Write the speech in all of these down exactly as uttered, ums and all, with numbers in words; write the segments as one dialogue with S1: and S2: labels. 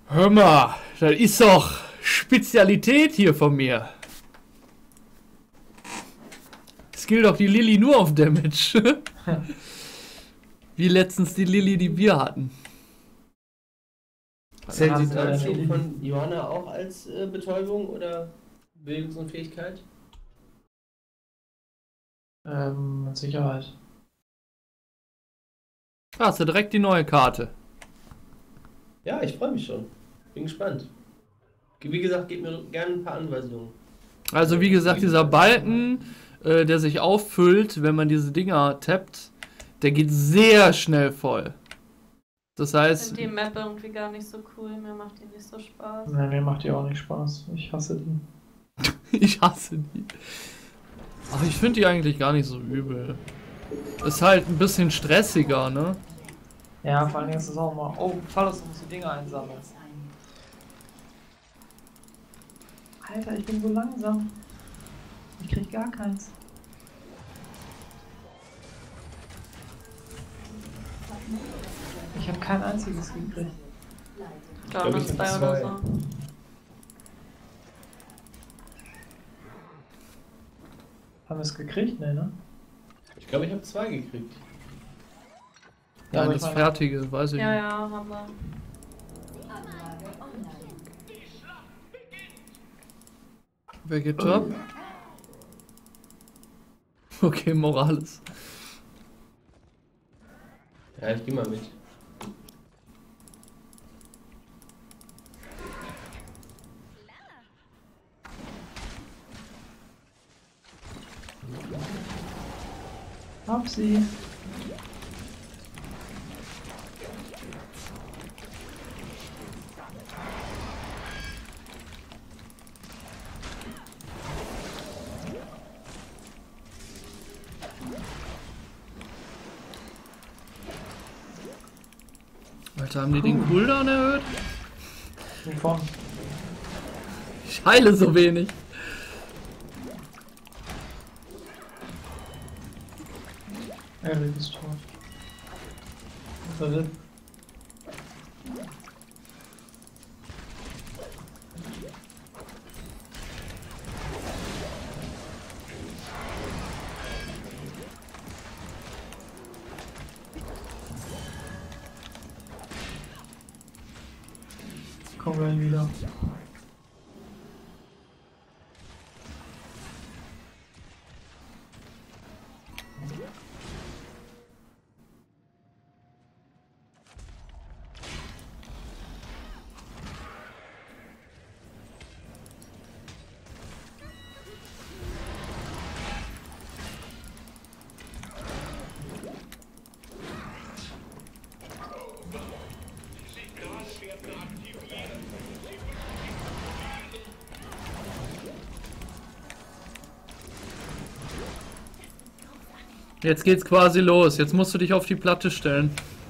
S1: Hör mal, das ist doch Spezialität hier von mir. Skill doch die Lilly nur auf Damage. Wie letztens die Lilly, die wir hatten.
S2: Zählt die
S3: Hast du das
S2: Anziehen
S3: Lilly?
S2: von Johanna auch als äh, Betäubung oder Bewegungsunfähigkeit?
S3: Ähm, mit Sicherheit.
S1: Ah, hast du direkt die neue Karte.
S2: Ja, ich freue mich schon. Bin gespannt. Wie gesagt, gib mir gerne ein paar Anweisungen.
S1: Also wie gesagt, dieser Balken, äh, der sich auffüllt, wenn man diese Dinger tappt, der geht sehr schnell voll. Das
S4: Ich
S1: heißt,
S4: finde die Map irgendwie gar nicht so cool, mir macht die nicht so Spaß.
S3: Nein, mir macht die auch nicht Spaß. Ich hasse die.
S1: ich hasse die. Aber ich finde die eigentlich gar nicht so übel. Ist halt ein bisschen stressiger, ne?
S3: Ja, vor allem ist es auch mal. Oh, Phallus, du musst die Dinger einsammeln. Alter, ich bin so langsam. Ich krieg gar keins. Ich habe kein einziges gekriegt.
S4: Ich glaube,
S2: glaub,
S4: nur
S2: ich hab
S4: zwei oder
S2: zwei.
S4: so.
S3: Haben wir es gekriegt? Nee, ne?
S2: Ich glaube, ich habe zwei gekriegt.
S3: Ja,
S1: Nein,
S3: aber
S1: das
S3: ich meine-
S1: Fertige, weiß ich
S4: Ja,
S1: nicht.
S4: ja, haben wir.
S1: Wer geht top? Okay, Morales.
S2: Ja, ich gehe mal mit.
S3: Hab sie.
S1: Alter, haben die den Cooldown erhöht?
S3: Wovon?
S1: Ich heile so wenig.
S3: Eric ist tot. Verrückt. Komm gleich wieder.
S1: Jetzt geht's quasi los. Jetzt musst du dich auf die Platte stellen.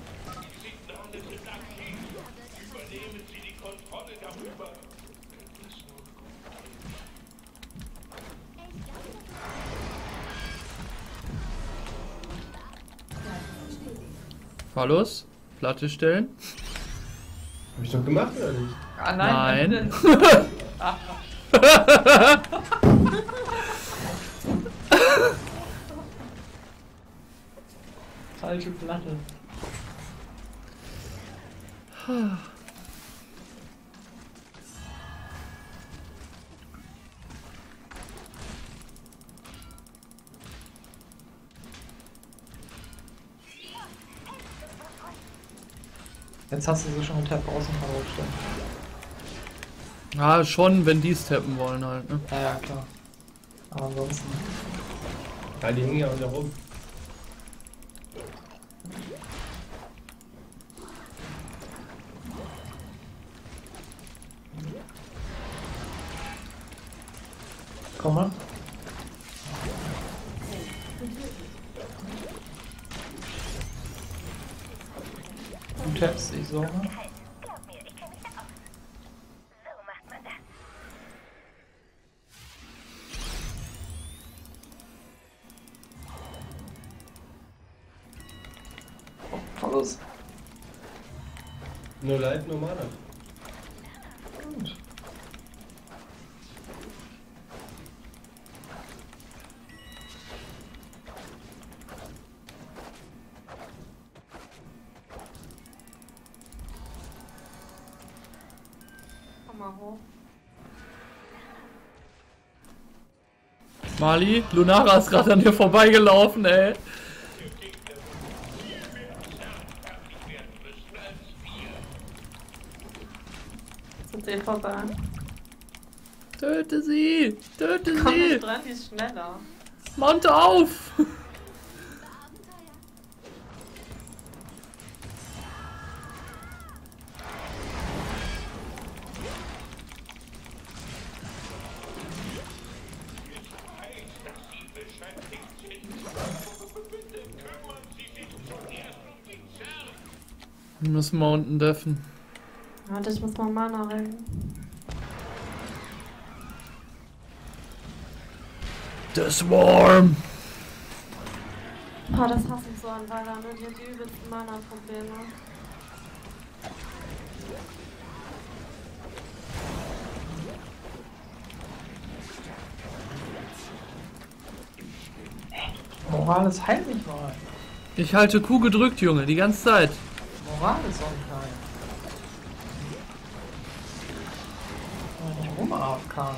S1: Hallos? Platte stellen?
S2: Hab ich doch gemacht oder nicht?
S3: Ah nein.
S1: Nein.
S3: Falsche Platte. Jetzt hast du sie schon getappt außen draufstellen.
S1: Ah, schon, wenn die es tappen wollen halt, ne?
S3: Ja, ja, klar. Aber ansonsten.
S2: Ja, die hängen ja auch da rum.
S3: Komm mal. Du tappst dich so, ne? Oh, Verlust.
S2: Nur Light, nur Mana.
S3: gut.
S4: Komm mal hoch.
S1: Mali, Lunara ist gerade an dir vorbeigelaufen, ey.
S4: Sind sie vorbei?
S1: Töte sie! Töte
S4: Komm
S1: sie!
S4: nicht dran, die ist schneller.
S1: Monte auf! Wir müssen Mountain deffen.
S4: Warte, ich muss mal Mana rein.
S1: The Swarm!
S4: Oh, das hasse ich so an Valor, ne? Die hat die übelsten Mana-Probleme.
S3: Morales heilt mich mal.
S1: Ich halte Q gedrückt, Junge, die ganze Zeit.
S3: Morales soll mich heilen. Oh, nicht rum A F K.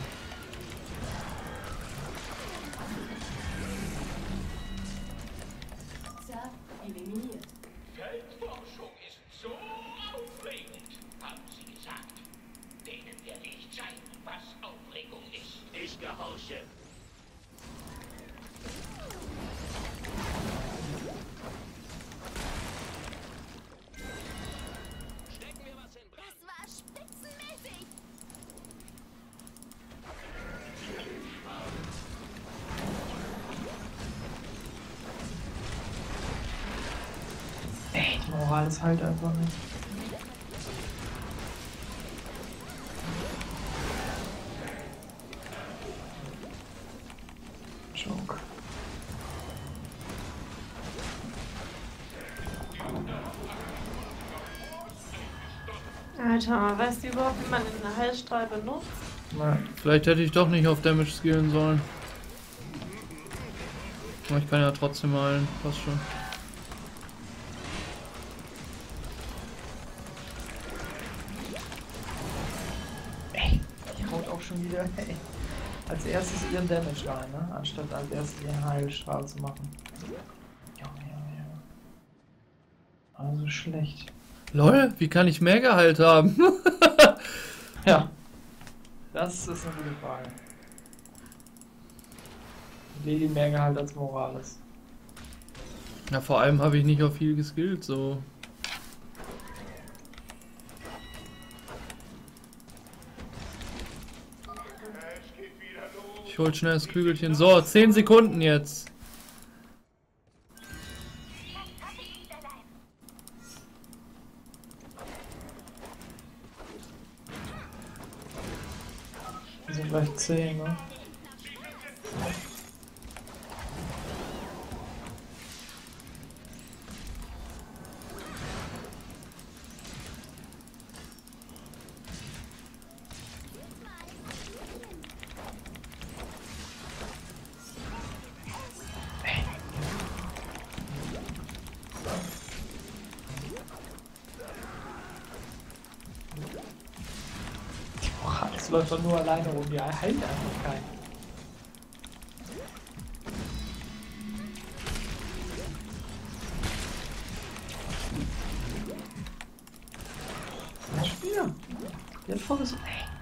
S5: Feldforschung ist so aufregend, haben Sie gesagt. Denen werde ich zeigen, was Aufregung ist. Ich gehorche. Stecken wir was in Brand.
S6: Das war spitzenmäßig!
S3: Echt, Morales heilt einfach nicht. Joke.
S4: Alter, weißt du überhaupt, wie man den Heilstrahl benutzt?
S3: Na,
S1: Vielleicht hätte ich doch nicht auf Damage skillen sollen. Aber ich kann ja trotzdem heilen, passt schon.
S3: ey, die haut auch schon wieder, ey. Als erstes ihren Damage rein, ne? Anstatt als erstes ihren Heilstrahl zu machen. Junge, Junge, Junge. Also schlecht.
S1: Lol, wie kann ich mehr geheilt haben?
S3: Ja. Das ist eine gute Frage. Lady mehr Gehalt als Morales.
S1: Na, vor allem habe ich nicht auf viel geskillt, so. Ich hol schnell das Kügelchen. So, zehn Sekunden jetzt.
S3: Die sind gleich zehn, ne? Das läuft doch nur alleine rum, die heilt einfach keinen. Ein Spieler. Der hat vorgesucht.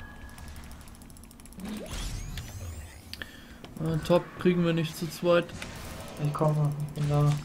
S1: Äh, Top kriegen wir nicht zu zweit.
S3: Ich komme, ich bin da.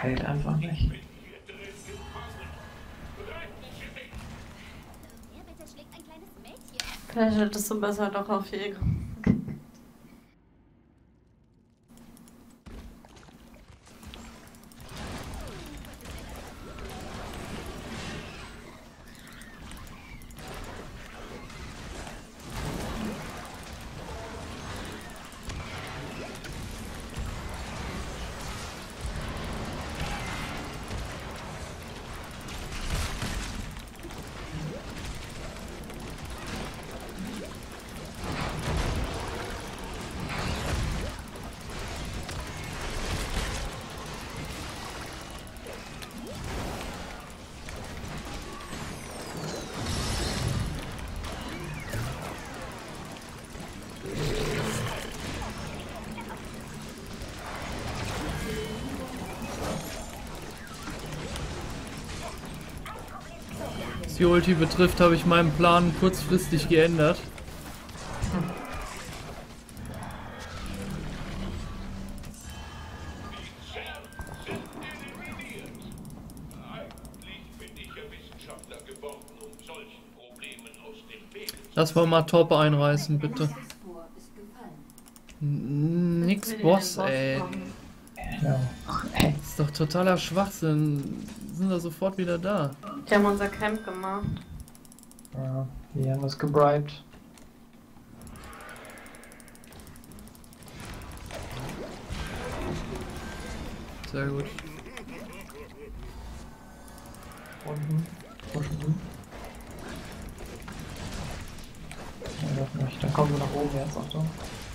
S3: heilt einfach nicht.
S5: Hier drin gefangen. Retten Sie mich!
S6: Wer bitte schlägt ein kleines Mädchen?
S4: Vielleicht hättest du besser doch auf Jäger.
S1: Was die Ulti betrifft, habe ich meinen Plan kurzfristig geändert.
S5: Eigentlich bin ich ja Wissenschaftler geworden, um solchen Problemen aus dem Weg zu
S1: Lass mal mal Top einreißen, bitte.
S7: Phosphor ist gefallen.
S1: N- Nix
S4: Will die
S1: Boss,
S4: den
S1: ey.
S4: machen?
S3: Ja. Ey,
S1: Das ist doch totaler Schwachsinn. Sind da sofort wieder da.
S4: Die haben unser Camp gemacht.
S3: ja, die haben das gebribed.
S1: Sehr gut.
S3: Unten. Unten. Ja, das nicht. Dann kommen wir nach oben jetzt, Achtung.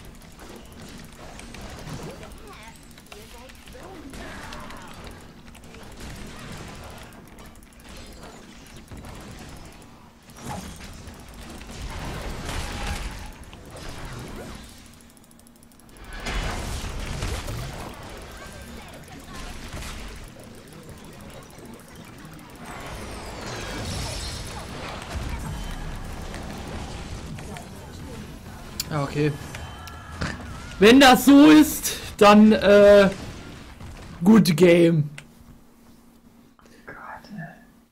S1: Ja, okay. Wenn das so ist, dann äh, good game.
S3: Gott, ey.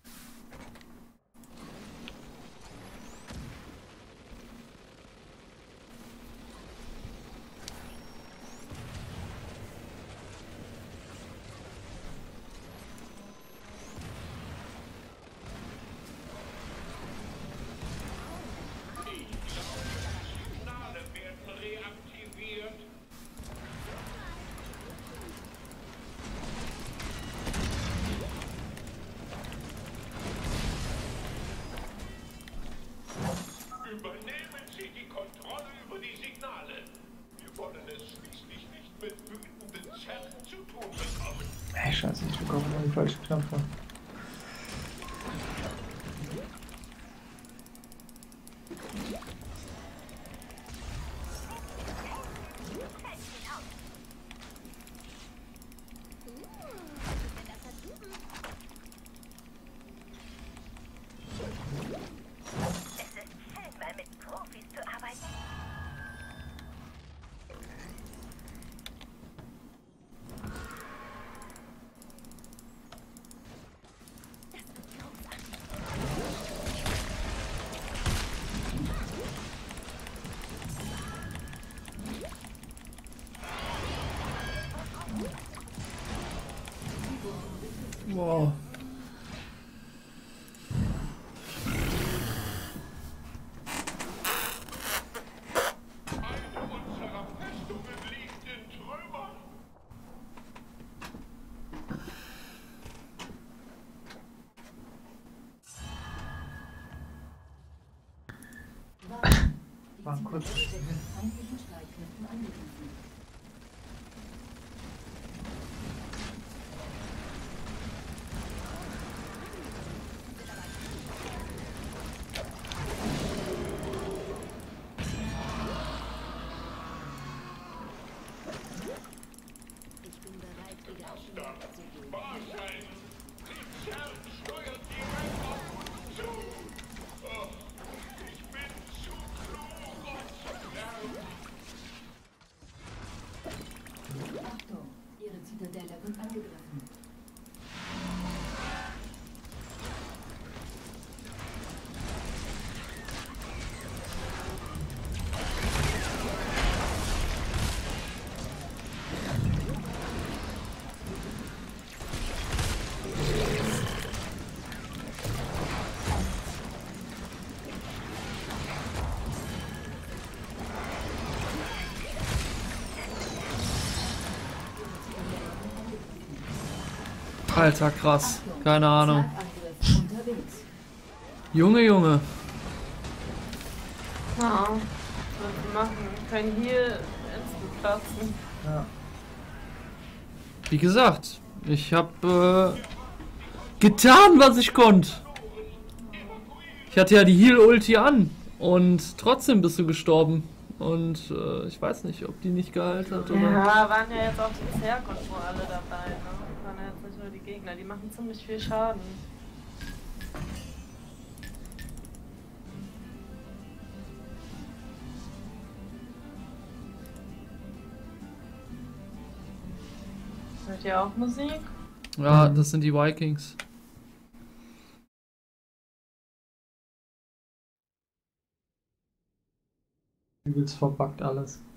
S5: Signale werden reaktiviert. Übernehmen Sie die Kontrolle über die Signale. Wir wollen es schließlich nicht mit wütenden Zerren zu tun bekommen.
S3: Ey, scheiße, ich drücke auf den falschen Knopf.
S6: Mal mit Profis zu arbeiten.
S1: Wow.
S5: Eine unserer Festungen liegt in Trümmern.
S3: War kurz.
S7: Feindlichen Streitkräften angegriffen.
S6: Ich bin bereit, wieder auf die Jagd zu gehen.
S5: Wahrscheinlich. Die Zerren steuern direkt auf uns zu. Oh, ich bin zu klug, um zu lernen.
S7: Achtung, Ihre Zitadelle wird angegriffen.
S1: Alter, krass. Keine Ahnung.
S7: Schlagangriff unterwegs.
S1: Junge, Junge.
S4: Ja, was wir machen. Wir können hier instant platzen.
S3: Ja.
S1: Wie gesagt, ich habe äh, getan, was ich konnte. Ich hatte ja die Heal-Ulti an und trotzdem bist du gestorben. Und äh, ich weiß nicht, ob die nicht geheilt hat oder...
S4: Ja, waren ja jetzt auch die Zerg und so alle dabei, ne? Waren ja jetzt nicht nur die Gegner, die machen ziemlich viel Schaden. Hört ihr auch Musik?
S1: Ja,
S3: Mhm.
S1: das sind die Vikings.
S3: Übelst verbuggt alles.